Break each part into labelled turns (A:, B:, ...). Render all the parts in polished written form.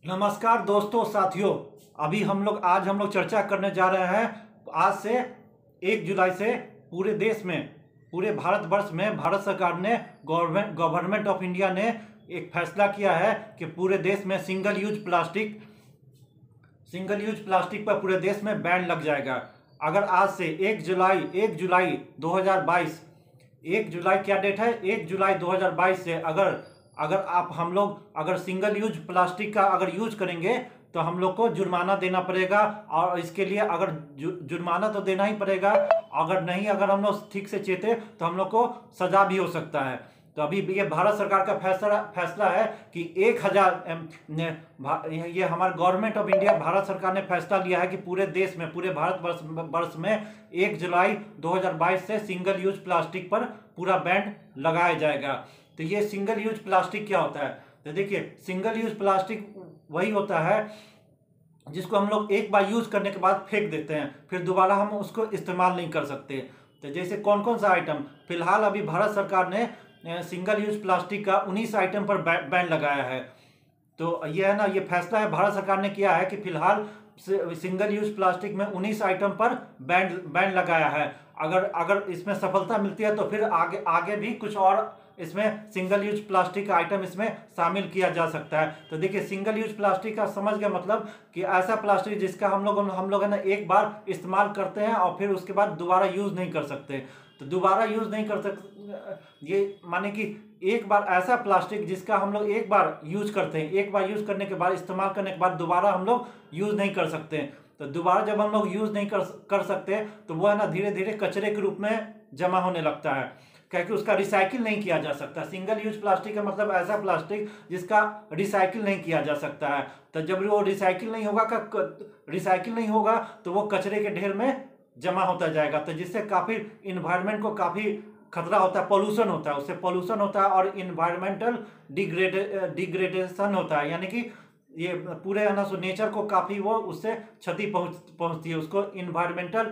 A: नमस्कार दोस्तों साथियों। आज हम लोग चर्चा करने जा रहे हैं। आज से 1 जुलाई से पूरे देश में, पूरे भारतवर्ष में भारत सरकार ने, गवर्नमेंट ऑफ इंडिया ने एक फैसला किया है कि पूरे देश में सिंगल यूज प्लास्टिक पर पूरे देश में बैन लग जाएगा। अगर आज से 1 जुलाई 2022, 1 जुलाई क्या डेट है, 1 जुलाई 2022 से अगर हम लोग अगर सिंगल यूज प्लास्टिक का अगर यूज करेंगे तो हम लोग को जुर्माना देना पड़ेगा। और इसके लिए अगर जुर्माना तो देना ही पड़ेगा, अगर हम लोग ठीक से चेते तो हम लोग को सजा भी हो सकता है। तो अभी ये भारत सरकार का फैसला है कि 1000 ये हमारे गवर्नमेंट ऑफ इंडिया, भारत सरकार ने फैसला लिया है कि पूरे देश में, पूरे भारत में 1 जुलाई 2022 से सिंगल यूज प्लास्टिक पर पूरा बैन लगाया जाएगा। तो ये सिंगल यूज प्लास्टिक क्या होता है? तो देखिए, सिंगल यूज प्लास्टिक वही होता है जिसको हम लोग एक बार यूज करने के बाद फेंक देते हैं, फिर दोबारा हम उसको इस्तेमाल नहीं कर सकते। तो जैसे कौन कौन सा आइटम, फिलहाल अभी भारत सरकार ने सिंगल यूज प्लास्टिक का 19 आइटम पर बैन लगाया है। तो ये है ना, ये फैसला है भारत सरकार ने किया है कि फिलहाल सिंगल यूज प्लास्टिक में 19 आइटम पर बैन लगाया है। अगर इसमें सफलता मिलती है तो फिर आगे भी कुछ और इसमें सिंगल यूज प्लास्टिक का आइटम इसमें शामिल किया जा सकता है। तो देखिए, सिंगल यूज प्लास्टिक का समझ गया मतलब कि ऐसा प्लास्टिक जिसका हम लोग है ना एक बार इस्तेमाल करते हैं और फिर उसके बाद दोबारा यूज नहीं कर सकते। तो दोबारा यूज नहीं कर सकते, ये माने कि एक बार ऐसा प्लास्टिक जिसका हम लोग एक बार यूज करते हैं, एक बार यूज करने के बाद, इस्तेमाल करने के बाद दोबारा हम लोग यूज नहीं कर सकते। तो दोबारा जब हम लोग यूज नहीं कर सकते तो वो है ना धीरे धीरे कचरे के रूप में जमा होने लगता है, क्योंकि उसका रिसाइकिल नहीं किया जा सकता। सिंगल यूज प्लास्टिक का मतलब ऐसा प्लास्टिक जिसका रिसाइकिल नहीं किया जा सकता है। तो जब वो रिसाइकिल नहीं होगा तो वो कचरे के ढेर में जमा होता जाएगा। तो जिससे काफी इन्वायरमेंट को काफी खतरा होता है, पोल्यूशन होता है, उससे पोल्यूशन होता है और इन्वायरमेंटल डिग्रेडेशन होता है। यानी कि ये पूरे है ना सो नेचर को काफी वो उससे क्षति पहुंचती है, उसको इन्वायरमेंटल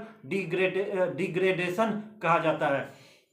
A: डिग्रेडेशन कहा जाता है।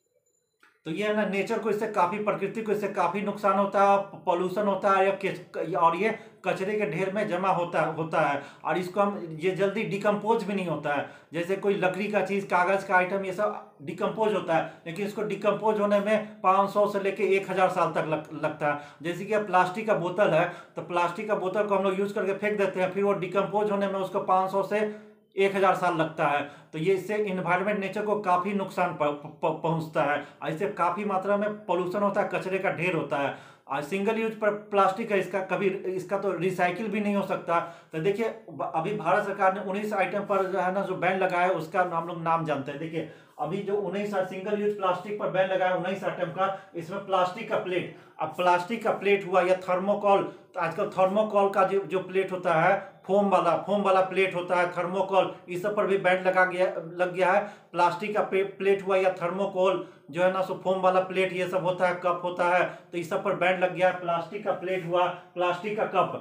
A: तो ये है ना, नेचर को इससे काफी, प्रकृति को इससे काफी नुकसान होता है, पोल्यूशन होता है और ये कचरे के ढेर में जमा होता है। और इसको हम, ये जल्दी डिकम्पोज भी नहीं होता है। जैसे कोई लकड़ी का चीज, कागज का आइटम, ये सब डिकम्पोज होता है, लेकिन इसको डिकम्पोज होने में 500 से लेके 1000 साल तक लगता है। जैसे कि प्लास्टिक का बोतल है, तो प्लास्टिक का बोतल को हम लोग यूज करके फेंक देते हैं, फिर वो डिकम्पोज होने में उसको 500 से 1000 साल लगता है। तो ये इससे इन्वायरमेंट, नेचर को काफी नुकसान पहुंचता है, इससे काफी मात्रा में पोल्यूशन होता है, कचरे का ढेर होता है। और सिंगल यूज पर प्लास्टिक है, इसका तो रिसाइकिल भी नहीं हो सकता। तो देखिए, अभी भारत सरकार ने 19 आइटम पर जो है ना जो बैन लगाया है, उसका हम लोग नाम जानते हैं। देखिए, अभी जो 19 सिंगल यूज प्लास्टिक पर बैन लगाया 19 आइटम का, इसमें प्लास्टिक का प्लेट, अब प्लास्टिक का प्लेट हुआ या थर्मोकॉल, तो आजकल थर्मोकॉल का जो प्लेट होता है, फोम वाला प्लेट होता है, थर्मोकॉल, इस सब पर भी बैन लग गया है। प्लास्टिक का प्लेट हुआ या थर्मोकॉल जो है ना सो फोम वाला प्लेट, ये सब होता है, कप होता है, तो इस सब पर बैन लग गया है। प्लास्टिक का प्लेट हुआ, प्लास्टिक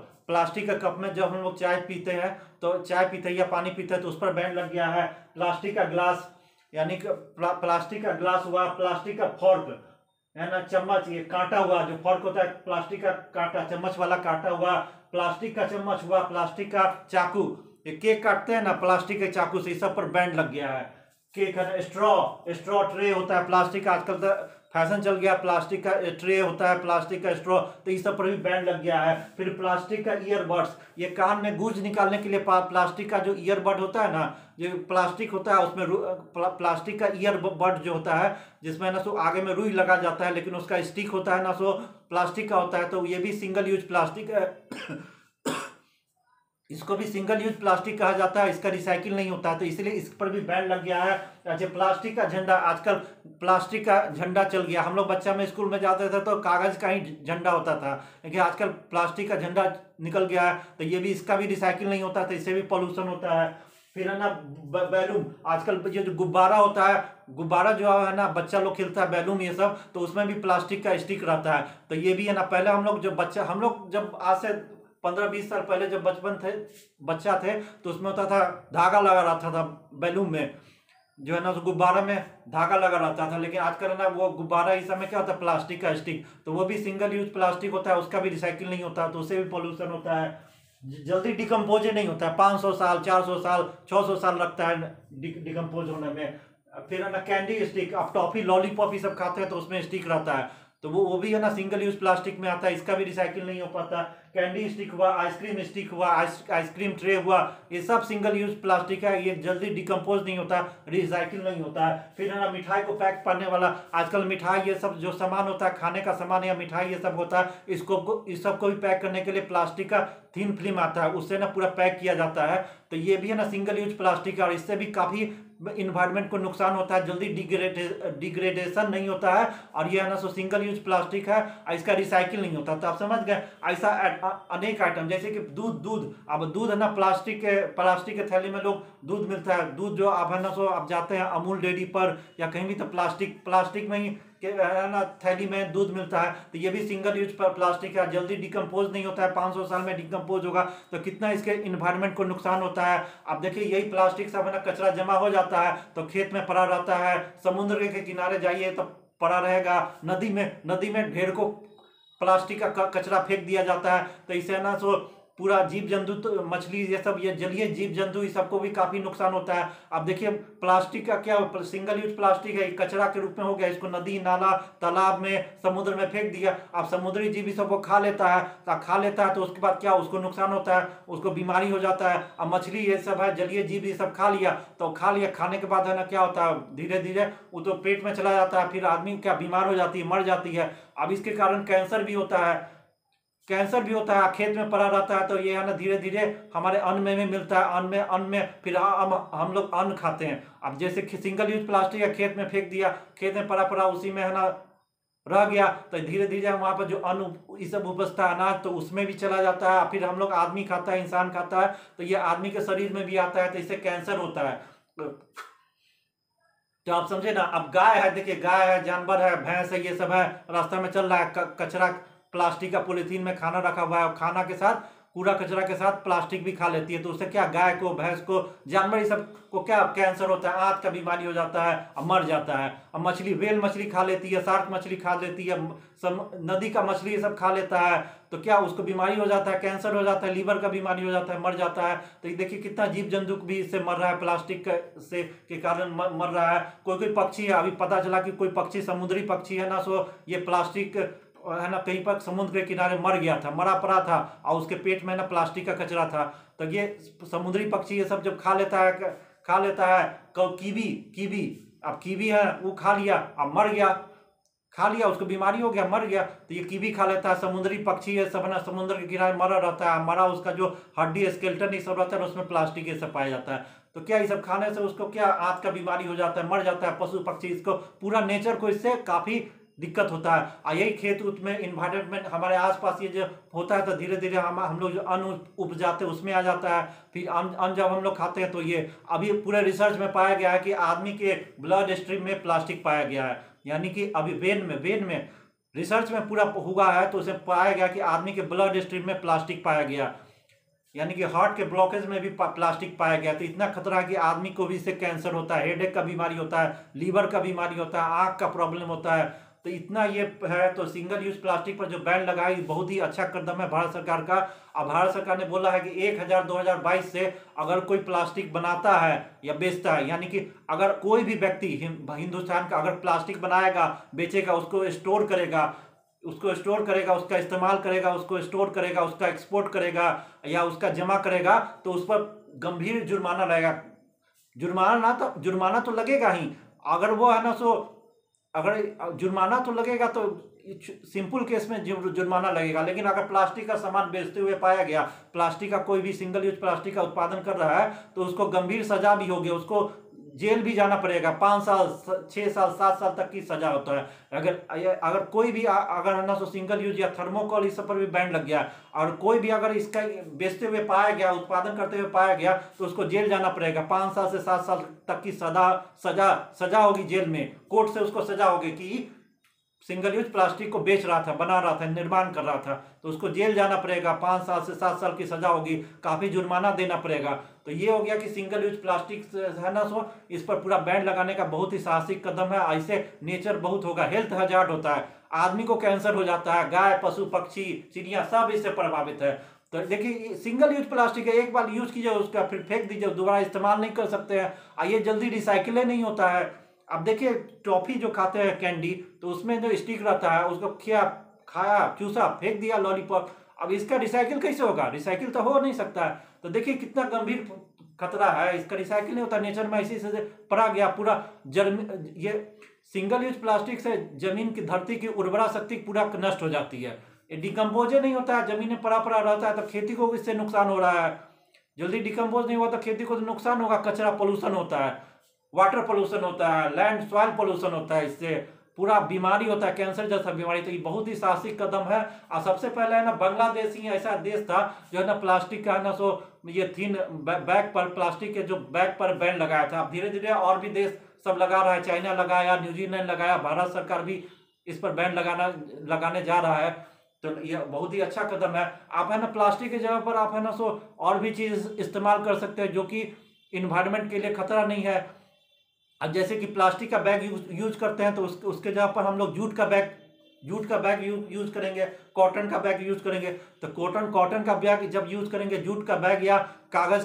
A: का कप में जब हम लोग चाय पीते हैं, तो चाय पीते हैं या पानी पीते हैं तो उस पर बैन लग गया है। प्लास्टिक का ग्लास, यानी कि प्लास्टिक का ग्लास हुआ, प्लास्टिक का फोर्क है ना, चम्मच, ये कांटा हुआ, जो फोर्क होता है प्लास्टिक का कांटा, चम्मच वाला कांटा हुआ, प्लास्टिक का चम्मच हुआ, प्लास्टिक का चाकू, ये केक काटते हैं ना प्लास्टिक के चाकू से, इस सब पर बैन लग गया है। केक है, स्ट्रॉ ट्रे होता है प्लास्टिक का, आजकल तो फैशन चल गया, प्लास्टिक का ट्रे होता है, प्लास्टिक का स्ट्रॉ, तो इस सब पर भी बैन लग गया है। फिर प्लास्टिक का ईयरबड्स, ये कान में गूंज निकालने के लिए प्लास्टिक का जो ईयरबड होता है ना, जो प्लास्टिक होता है, उसमें प्लास्टिक का ईयरबड जो होता है, जिसमें ना सो आगे में रुई लगा जाता है, लेकिन उसका स्टिक होता है ना सो प्लास्टिक का होता है, तो ये भी सिंगल यूज प्लास्टिक है। इसको भी सिंगल यूज प्लास्टिक कहा जाता है, इसका रिसाइकिल नहीं होता है, तो इसलिए इस पर भी बैन लग गया है। अच्छा, प्लास्टिक का झंडा, आजकल प्लास्टिक का झंडा चल गया। हम लोग बच्चा में स्कूल में जाते थे तो कागज का ही झंडा होता था, लेकिन आजकल प्लास्टिक का झंडा निकल गया है, तो ये भी, इसका भी रिसाइकिल नहीं होता, तो इससे भी पोल्यूशन होता है। फिर है ना बैलून, आजकल ये जो गुब्बारा होता है, गुब्बारा जो है ना बच्चा लोग खेलता है, बैलून ये सब, तो उसमें भी प्लास्टिक का स्टिक रहता है। तो ये भी है ना, पहले हम लोग जब आज से 15-20 साल पहले जब बच्चा थे, तो उसमें होता था, धागा लगा रहता था बैलून में, जो है ना तो गुब्बारा में धागा लगा रहता था। लेकिन आजकल ना वो गुब्बारा इस समय क्या होता है, प्लास्टिक का स्टिक, तो वो भी सिंगल यूज प्लास्टिक होता है, उसका भी रिसाइकिल नहीं होता, तो उससे भी पोल्यूशन होता है। जल्दी डिकम्पोज ही नहीं होता है, 500 साल, 400 साल, 600 साल लगता है डिकम्पोज होने में। फिर है ना कैंडी स्टिक, आप टॉफी लॉलीपॉप ये सब खाते हैं तो उसमें स्टिक रहता है, तो वो भी है ना सिंगल यूज प्लास्टिक में आता है, इसका भी रिसाइकिल नहीं हो पाता। कैंडी स्टिक हुआ, आइसक्रीम स्टिक हुआ, आइसक्रीम ट्रे हुआ, ये सब सिंगल यूज प्लास्टिक है, ये जल्दी डिकम्पोज नहीं होता, रिसाइकिल नहीं होता है। फिर है ना मिठाई को पैक करने वाला, आजकल मिठाई ये सब जो सामान होता है, खाने का सामान या मिठाई ये सब होता है, इस सब को भी पैक करने के लिए प्लास्टिक का थिन फिल्म आता है, उससे ना पूरा पैक किया जाता है। तो ये भी है ना सिंगल यूज प्लास्टिक है, और इससे भी काफी इन्वायरमेंट को नुकसान होता है, जल्दी डिग्रेडेशन नहीं होता है, और ये है ना सो सिंगल यूज प्लास्टिक है, इसका रिसाइकिल नहीं होता। तो आप समझ गए, ऐसा अनेक आइटम जैसे कि दूध, अब दूध है ना प्लास्टिक के थैली में लोग दूध मिलता है, दूध जो आप है ना सो आप जाते हैं अमूल डेयरी पर या कहीं भी, तो प्लास्टिक में ही है ना थैली में दूध मिलता है, तो ये भी सिंगल यूज प्लास्टिक है, जल्दी डिकम्पोज नहीं होता है, 500 साल में डिकम्पोज होगा, तो कितना इसके इन्वायरमेंट को नुकसान होता है। अब देखिए यही प्लास्टिक सब है ना कचरा जमा हो जाता है तो खेत में पड़ा रहता है, समुद्र के किनारे जाइए तो पड़ा रहेगा, नदी में ढेर को प्लास्टिक का कचरा फेंक दिया जाता है, तो इससे ना सो पूरा जीव जंतु, तो मछली ये सब, ये जलीय जीव जंतु, इस सबको भी काफी नुकसान होता है। अब देखिए प्लास्टिक का क्या, सिंगल यूज प्लास्टिक है, कचरा के रूप में हो गया, इसको नदी नाला तालाब में समुद्र में फेंक दिया, अब समुद्री जीव सबको खा लेता है, तो उसके बाद क्या उसको नुकसान होता है, उसको बीमारी हो जाता है। अब मछली ये सब है, जलीय जीव ये सब खा लिया, खाने के बाद है ना क्या होता है, धीरे धीरे वो तो पेट में चला जाता है, फिर आदमी क्या बीमार हो जाती है, मर जाती है। अब इसके कारण कैंसर भी होता है, खेत में पड़ा रहता है, तो ये है ना धीरे धीरे हमारे अन्न में मिलता है, अन्न में फिर हम लोग अन्न खाते हैं। अब जैसे सिंगल यूज प्लास्टिक है, खेत में फेंक दिया, खेत में पड़ा उसी में है ना रह गया, तो धीरे धीरे वहां पर जो अन्न ये सब उपजता है अनाज, तो उसमें भी चला जाता है, फिर हम लोग आदमी खाता है, इंसान खाता है, तो ये आदमी के शरीर में भी आता है, तो इससे कैंसर होता है। तो आप समझे ना। अब गाय है, देखिए गाय है, जानवर है, भैंस है, ये सब है, रास्ता में चल रहा है, कचरा प्लास्टिक का पॉलीथीन में खाना रखा हुआ है, खाना के साथ कूड़ा कचरा के साथ प्लास्टिक भी खा लेती है, तो उससे क्या गाय को, भैंस को, जानवर सब को क्या कैंसर होता है, आंत का बीमारी हो जाता है, अब मर जाता है। अब मछली, व्हेल मछली खा लेती है, शार्क मछली खा लेती है, नदी का मछली ये सब खा लेता है, तो क्या उसको बीमारी हो जाता है, कैंसर हो जाता है, लीवर का बीमारी हो जाता है, मर जाता है। तो देखिए कितना जीव जंतु भी इससे मर रहा है, प्लास्टिक से के कारण मर रहा है। कोई पक्षी है, अभी पता चला कि कोई पक्षी, समुद्री पक्षी है ना सो ये प्लास्टिक है ना कहीं पर समुद्र के किनारे मर गया था, मरा पड़ा था, और उसके पेट में ना प्लास्टिक का कचरा था, तो ये समुद्री पक्षी ये सब जब खा लेता है कीवी, अब कीवी है वो खा लिया, अब मर गया, खा लिया, उसको बीमारी हो गया, मर गया, तो ये कीवी खा लेता है, समुद्री पक्षी है सब ना समुद्र के किनारे मरा रहता है, मरा उसका जो हड्डी स्केलेटन ये सब रहता है उसमें प्लास्टिक ये सब पाया जाता है, तो क्या ये सब खाने से उसको क्या आंत का बीमारी हो जाता है, मर जाता है पशु पक्षी, इसको पूरा नेचर को इससे काफी दिक्कत होता है। और यही खेत उत में इन्वायरमेंट हमारे आसपास ये जो होता है, तो धीरे धीरे हम लोग जो अन्न उपजाते हैं उसमें आ जाता है, फिर अन्न जब हम लोग खाते हैं, तो ये अभी पूरे रिसर्च में पाया गया है कि आदमी के ब्लड स्ट्रीम में प्लास्टिक पाया गया है, यानी कि अभी वेन में रिसर्च में पूरा हुआ है, तो उसमें पाया गया कि आदमी के ब्लड स्ट्रीम में प्लास्टिक पाया गया, यानी कि हार्ट के ब्लॉकेज में भी प्लास्टिक पाया गया। तो इतना खतरा है कि आदमी को भी इससे कैंसर होता है, हेडेक का बीमारी होता है, लीवर का बीमारी होता है, आंख का प्रॉब्लम होता है, तो इतना ये है। तो सिंगल यूज प्लास्टिक पर जो बैन लगाई बहुत ही अच्छा कदम है भारत सरकार का। अब भारत सरकार ने बोला है कि 2022 से अगर कोई प्लास्टिक बनाता है या बेचता है, यानी कि अगर कोई भी व्यक्ति हिंदुस्तान का अगर प्लास्टिक बनाएगा, बेचेगा, उसका स्टोर करेगा, उसका इस्तेमाल करेगा, उसको स्टोर करेगा, उसका एक्सपोर्ट करेगा या उसका जमा करेगा, तो उस पर गंभीर जुर्माना लगेगा। जुर्माना तो लगेगा ही, अगर वो है ना सो, अगर जुर्माना तो लगेगा, तो सिंपल केस में जुर्माना लगेगा, लेकिन अगर प्लास्टिक का सामान बेचते हुए पाया गया, प्लास्टिक का कोई भी सिंगल यूज प्लास्टिक का उत्पादन कर रहा है, तो उसको गंभीर सजा भी होगी, उसको जेल भी जाना पड़ेगा, 5 साल 6 साल 7 साल तक की सजा होता है। अगर कोई भी अगर है ना सो सिंगल यूज या थर्मोकोल इस सब पर भी बैन लग गया, और कोई भी अगर इसका बेचते हुए पाया गया, उत्पादन करते हुए पाया गया, तो उसको जेल जाना पड़ेगा, 5 साल से 7 साल तक की सजा होगी, जेल में कोर्ट से उसको सजा होगी कि सिंगल यूज प्लास्टिक को बेच रहा था, बना रहा था, निर्माण कर रहा था, तो उसको जेल जाना पड़ेगा, 5 साल से 7 साल की सजा होगी, काफी जुर्माना देना पड़ेगा। तो ये हो गया कि सिंगल यूज प्लास्टिक है ना सो, इस पर पूरा बैन लगाने का बहुत ही साहसिक कदम है। ऐसे नेचर बहुत होगा, हेल्थ हजार्ड होता है, आदमी को कैंसर हो जाता है, गाय पशु पक्षी चिड़िया सब इससे प्रभावित है। तो देखिए सिंगल यूज प्लास्टिक है, एक बार यूज कीजिए उसका फिर फेंक दीजिए, दोबारा इस्तेमाल नहीं कर सकते हैं, ये जल्दी रिसाइकिल नहीं होता है। अब देखिए टॉफी जो खाते हैं कैंडी, तो उसमें जो स्टिक रहता है उसको खाया चूसा फेंक दिया लॉलीपॉप, अब इसका रिसाइकिल कैसे होगा? रिसाइकिल तो हो नहीं सकता है। तो देखिए कितना गंभीर खतरा है, इसका रिसाइकिल नहीं होता, नेचर में इसी से पड़ा गया पूरा ये सिंगल यूज प्लास्टिक से जमीन की धरती की उर्वरा शक्ति पूरा नष्ट हो जाती है, ये डिकम्पोजे नहीं होता है, जमीन में पड़ा पड़ा रहता है, तो खेती को इससे नुकसान हो रहा है। जल्दी डिकम्पोज नहीं हुआ तो खेती को तो नुकसान होगा, कचरा पोल्यूशन होता है, वाटर पोल्यूशन होता है, लैंड सॉइल पोल्यूशन होता है, इससे पूरा बीमारी होता है, कैंसर जैसा बीमारी। तो ये बहुत ही साहसिक कदम है। और सबसे पहले है ना बांग्लादेश ही ऐसा देश था जो है ना प्लास्टिक का है ना सो ये थिन बैग पर प्लास्टिक के जो बैग पर बैन लगाया था। अब धीरे धीरे और भी देश सब लगा रहा है, चाइना लगाया, न्यूजीलैंड लगाया, भारत सरकार भी इस पर बैन लगाने जा रहा है। तो ये बहुत ही अच्छा कदम है। आप है ना प्लास्टिक की जगह पर आप है ना सो और भी चीज इस्तेमाल कर सकते हैं जो कि इन्वायरमेंट के लिए खतरा नहीं है। अब जैसे कि प्लास्टिक का बैग यूज करते हैं तो उसके जगह पर हम लोग जूट का बैग यूज करेंगे, कॉटन का बैग यूज करेंगे। तो कॉटन का बैग जब यूज करेंगे, जूट का बैग या कागज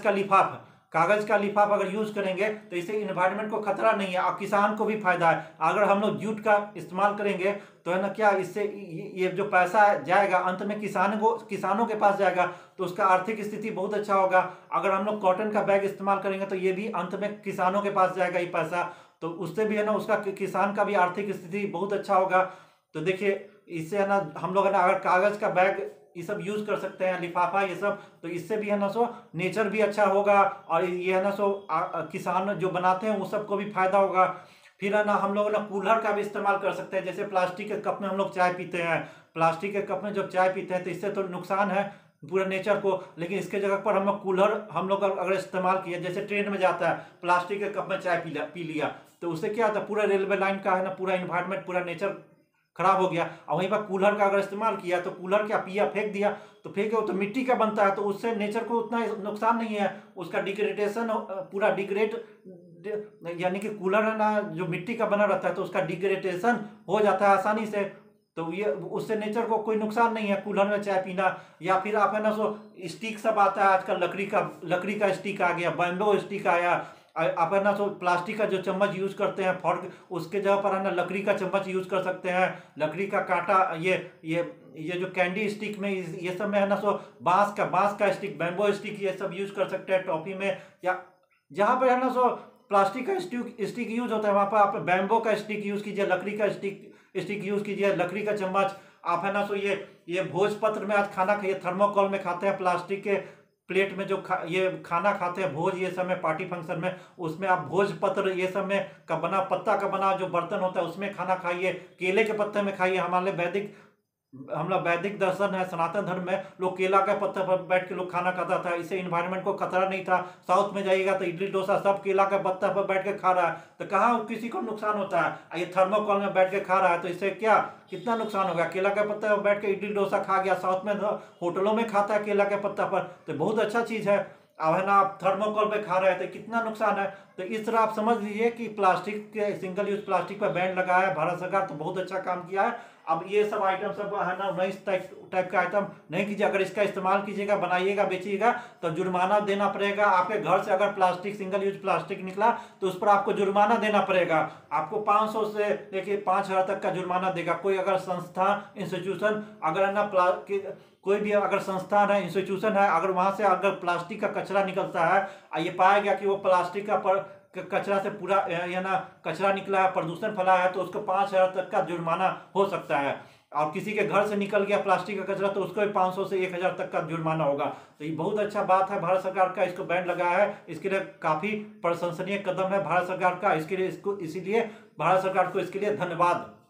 A: का लिफाफ अगर यूज करेंगे तो इससे इन्वायरमेंट को खतरा नहीं है और किसान को भी फायदा है। अगर हम लोग जूट का इस्तेमाल करेंगे तो है ना क्या इससे ये जो पैसा जाएगा अंत में किसानों के पास जाएगा, तो उसका आर्थिक स्थिति बहुत अच्छा होगा। अगर हम लोग कॉटन का बैग इस्तेमाल करेंगे तो ये भी अंत में किसानों के पास जाएगा ये पैसा, तो उससे भी है ना उसका किसान का भी आर्थिक स्थिति बहुत अच्छा होगा। तो देखिए इससे है ना हम लोग है ना अगर कागज का बैग ये सब यूज कर सकते हैं, लिफाफा ये सब, तो इससे भी है ना सो नेचर भी अच्छा होगा और ये है ना सो किसान जो बनाते हैं वो सबको भी फायदा होगा। फिर है ना हम लोग ना कूलर का भी इस्तेमाल कर सकते हैं। जैसे प्लास्टिक के कप में हम लोग चाय पीते हैं, प्लास्टिक के कप में जब चाय पीते हैं तो इससे तो नुकसान है पूरे नेचर को, लेकिन इसके जगह पर हम लोग कूलर हम लोग अगर इस्तेमाल किया, जैसे ट्रेन में जाता है प्लास्टिक के कप में चाय पी लिया तो उससे क्या होता है पूरा रेलवे लाइन का है ना पूरा इन्वायरमेंट पूरा नेचर खराब हो गया। और वहीं पर कूलर का अगर इस्तेमाल किया तो कूलर क्या पिया फेंक दिया, तो फेंके तो मिट्टी का बनता है, तो उससे नेचर को उतना नुकसान नहीं है, उसका डिग्रेडेशन पूरा डिग्रेड यानी कि कूलर है ना जो मिट्टी का बना रहता है तो उसका डिग्रेडेशन हो जाता है आसानी से, तो ये उससे नेचर को कोई नुकसान नहीं है कूलर में चाय पीना। या फिर आप है ना सो स्टिक सब आता है आजकल, लकड़ी का स्टिक आ गया, बैम्बो स्टिक आया, आप है ना सो प्लास्टिक का जो चम्मच यूज करते हैं फॉर्क, उसके जगह पर है ना लकड़ी का चम्मच यूज कर सकते हैं, लकड़ी का कांटा, ये जो कैंडी स्टिक में ये सब में है ना सो बांस का स्टिक, बैम्बो स्टिक ये सब यूज कर सकते हैं टॉफी में। या जहाँ पर है ना सो प्लास्टिक का स्टिक यूज होता है वहाँ पर आप बैम्बो का स्टिक यूज कीजिए, लकड़ी का स्टिक यूज कीजिए, लकड़ी का चम्मच। आप है ना सो ये भोजपत्र में आज खाना खाइए, थर्मोकॉल में खाते हैं, प्लास्टिक के प्लेट में जो ये खाना खाते हैं भोज ये सब में पार्टी फंक्शन में, उसमें आप भोजपत्र ये सब में पत्ता का बना जो बर्तन होता है उसमें खाना खाइए, केले के पत्ते में खाइए। हम लोग वैदिक दर्शन है, सनातन धर्म में लोग केला के पत्ते पर बैठ के लोग खाना खाता था, इससे इन्वायरमेंट को खतरा नहीं था। साउथ में जाइएगा तो इडली डोसा सब केला के पत्ते पर बैठ के खा रहा है, तो कहाँ किसी को नुकसान होता है। ये थर्मोकॉल में बैठ के खा रहा है तो इससे क्या कितना नुकसान होगा। केला के पत्ते पर बैठ के इडली डोसा खा गया, साउथ में होटलों में खाता है केला के पत्ता पर, तो बहुत अच्छा चीज़ है। अब है ना आप थर्मोकॉल पे खा रहे थे कितना नुकसान है। तो इस तरह आप समझ लीजिए कि प्लास्टिक के सिंगल यूज प्लास्टिक पर बैन लगाया है भारत सरकार, तो बहुत अच्छा काम किया है। अब ये सब आइटम सब है ना नई टाइप का आइटम नहीं कीजिए, अगर इसका इस्तेमाल कीजिएगा, बनाइएगा, बेचिएगा तो जुर्माना देना पड़ेगा। आपके घर से अगर प्लास्टिक सिंगल यूज प्लास्टिक निकला तो उस पर आपको जुर्माना देना पड़ेगा, आपको 500 से लेके 5000 तक का जुर्माना देगा। कोई अगर संस्था इंस्टीट्यूशन अगर है ना कोई भी अगर संस्थान है इंस्टीट्यूशन है, अगर वहां से अगर प्लास्टिक का कचरा निकलता है और ये पाया गया कि वो प्लास्टिक का कचरा से पूरा या ना कचरा निकला है, प्रदूषण फैला है, तो उसको 5000 तक का जुर्माना हो सकता है। और किसी के घर से निकल गया प्लास्टिक का कचरा तो उसको भी 500 से 1000 तक का जुर्माना होगा। तो ये बहुत अच्छा बात है भारत सरकार का, इसको बैन लगाया है, इसके लिए काफी प्रशंसनीय कदम है भारत सरकार का, इसीलिए भारत सरकार को इसके लिए धन्यवाद।